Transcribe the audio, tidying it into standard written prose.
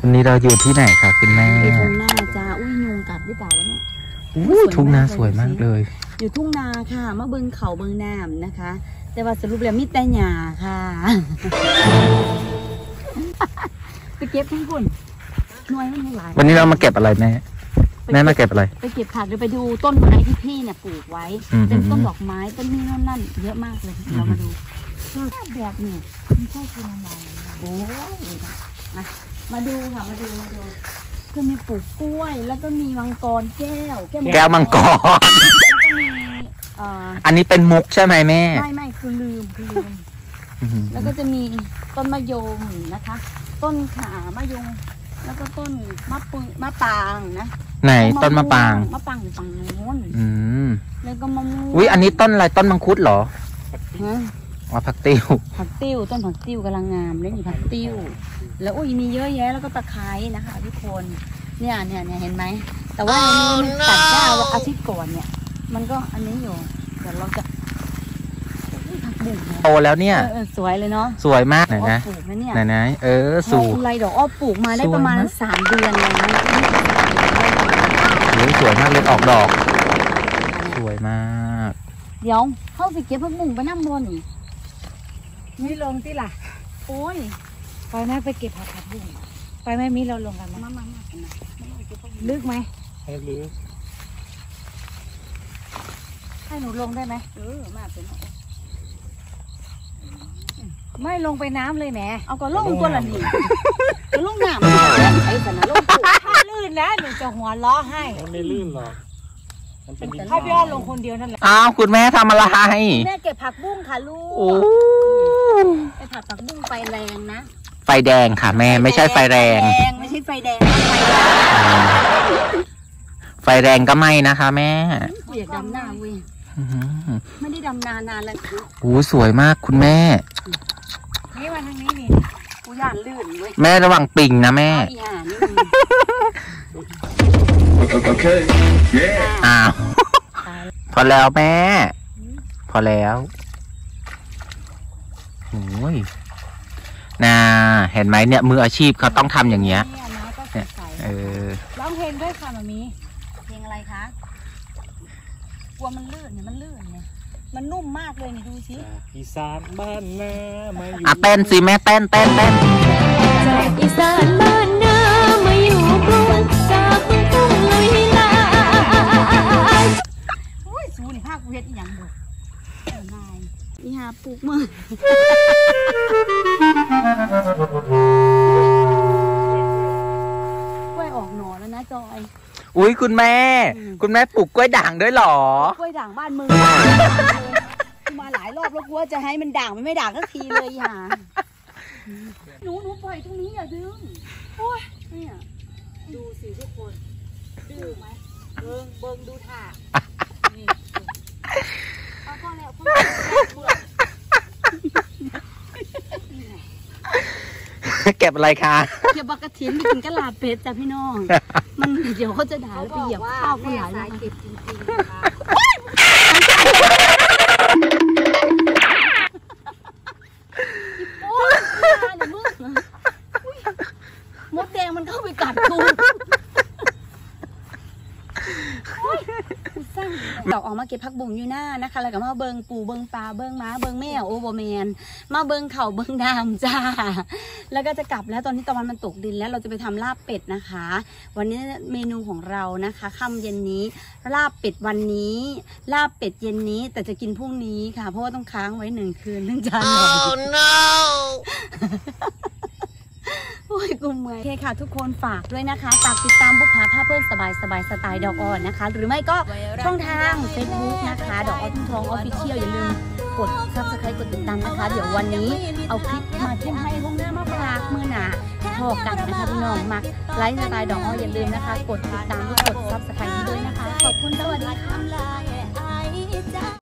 วันนี้เราอยู่ที่ไหนคะคุณแม่อยู่ทุ่งนาจ้าอุ้ยยุงกัดหรือเปล่าวะเนี่ยทุ่งนาสวยมากเลยอยู่ทุ่งนาค่ะมาเบิงเขาเบิงน้ำนะคะ แต่ว่าสรุปแล้วมีแต่หญ้าค่ะไปเก็บทั้งคนหน่วยมันหลายวันนี้เรามาเก็บอะไรแม่มาเก็บอะไรไปเก็บผักหรือไปดูต้นไม้ที่พี่เนี่ยปลูกไว้เป็นต้นดอกไม้ต้นนี้นั่นเยอะมากเลยเรามาดูแบบเนี่ยไม่ใช่คืออะไรโอ้ยมาดูค่ะมาดูก็มีปลูกกล้วยแล้วก็มีมังกรแก้วมังกรแล้วก็มีอันนี้เป็นมุกใช่ไหมแม่ไม่คือลืมแล้วก็จะมีต้นมะยมนะคะ ต้นขามะยมแล้วก็ต้นมะปางนะไหนต้นมะปางอยู่ฝั่งโน้นแล้วก็มะม่วงอุ้ยอันนี้ต้นอะไรต้นมังคุดเหรออ๋อผักติ้วต้นผักติ้วกำลังงามเลยนี่ผักติ้วแล้วอุ้ยมีเยอะแยะแล้วก็ตะไคร้นะคะทุกคนเนี่ยเห็นไหมแต่ว่าอันนี้ตัดหญ้าอาทิตย์ก่อนเนี่ยมันก็อันนี้อยู่เดี๋ยวเราจะผักบุ้งโตแล้วเนี่ยสวยเลยเนาะสวยมากไหนนะปลูกนะเนี่ยไหนสูงอะไรดอกอ้อปลูกมาได้ประมาณ3 เดือนแล้วสวยมากเลยออกดอกสวยมากเดี๋ยวเข้าไปเก็บผักบุ้งไปน้ำบนอีกนี่ลงที่ล่ะโอ้ยไปแม่ไปเก็บผักบุ้งไปแม่มีเราลงกันไหมมาลึกไหมลึกให้หนูลงได้ไหมมาเป็นไม่ลงไปน้ำเลยแหมเอาก็ลงตัวละนี่ก็ลงน้ำไอ้สันนะลงถ้าลื่นนะหนูจะหัวล้อให้ไม่ลื่นหรอกให้พี่อ้อลงคนเดียวนั่นแหละอ้าวคุณแม่ทำอะไรแม่เก็บผักบุ้งค่ะลูกไปผักบุ้งไฟแรงนะไฟแดงค่ะแม่ไม่ใช่ไฟแรงไม่ใช่ไฟแดงไฟแรงก็ไม่นะคะแม่อยากดำหน้าเว้ยไม่ได้ดำนานแล้วโอ้สวยมากคุณแม่นี่วันนี้นี่กูย่านลื่นเว้ยแม่ระวังปิ่งนะแม่อ้าวพอแล้วแม่พอแล้วโอ้ยเห็นไหมเนี่ยมืออาชีพเขาต้องทำอย่างเงี้ยร้องเพลงด้วยค่ะมามีเพลงอะไรคะกลัวมันลื่นเนี่ยมันนุ่มมากเลยนี่ดูสิอีสานบ้านนามาอยู่เต้นสิแม่เต้นจากอีสานบ้านนามาอยู่กรุงจากเมืองกรุงลุยลายโอ้ยสูนี่ภาคกูเฮ็ดอย่างเดียวนายนี่หาปลูกมือกล้วยออกหน่อแล้วนะจอยอุ้ยคุณแม่ปลูกกล้วยด่างด้วยหรอกล้วยด่างบ้านมึงมาหลายรอบแล้วกูว่าจะให้มันด่างมันไม่ด่างสักทีเลยค่ะหนูปล่อยตรงนี้อย่าดึงโอ้ยเนี่ยดูสิทุกคนดื้อไหมเบิ่งดูท่านี่พอแล้วเก็บอะไรคะเก็บบักกระถินไปกินกะลาเป็ดจ้ะพี่น้องมันเดี๋ยวเขาจะด่าแล้วไปเหยียบข้าวกูหลายแล้วเก็บจริงๆนะคะมดแดงมันเข้าไปกัดกูเราออกมาเก็บผักบุ้งอยู่หน้านะคะแล้วก็มาเบิงปูเบิงปลาเบิงม้าเบิงแมวโอโบแมนมาเบิงเข่าเบิงดามจ้าแล้วก็จะกลับแล้วตอนนี้ตะวันมันตกดินแล้วเราจะไปทำลาบเป็ดนะคะวันนี้เมนูของเรานะคะค่ำเย็นนี้ลาบเป็ดวันนี้ลาบเป็ดเย็นนี้แต่จะกินพรุ่งนี้ค่ะเพราะว่าต้องค้างไว้1 คืนเนื่องจากโอ้ยกูเมื่อยโอเคค่ะทุกคนฝากด้วยนะคะฝากติดตามบุคคาผ้าเพื่อนสบายสไตล์ดอกอ่อนนะคะหรือไม่ก็ช่องทาง Facebook นะคะดอกอ่อนทุ่งทองออฟฟิเชียลอย่าลืมกด Subscribe กดติดตามนะคะเดี๋ยววันนี้เอาคลิปมาทุ่มให้ห้องหน้ามาฝากมือหนาพอกันนะคะพี่น้องมักไลฟ์สไตล์ดอกอ่อนอย่าลืมนะคะกดติดตามและกด Subscribe ด้วยนะคะขอบคุณสวัสดีค่ะ